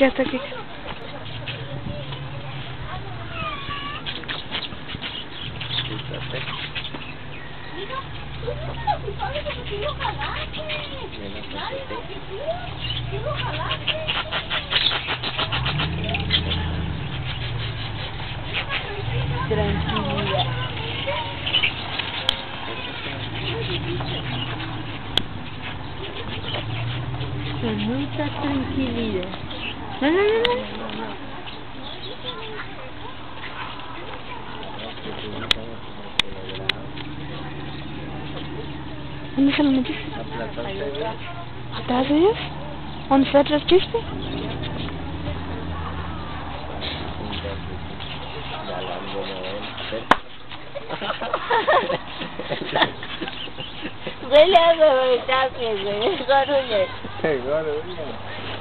hasta aquí. Tranquilidad. Con mucha tranquilidad. No, no, no, no. ¿Dónde se lo metiste? ¿Atrás de ellos? ¿Dónde está atrás chiste? Huele a bebetaje, güey. Gordo,